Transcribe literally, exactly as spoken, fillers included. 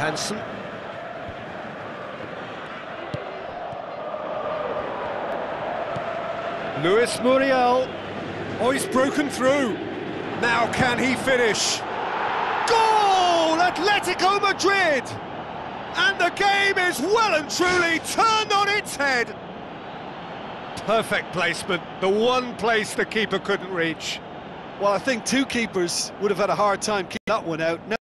Hansen. Beautiful Muriel. Oh, he's broken through. Now can he finish? Goal! Atletico Madrid! And the game is well and truly turned on its head. Perfect placement, the one place the keeper couldn't reach. Well, I think two keepers would have had a hard time keeping that one out. Now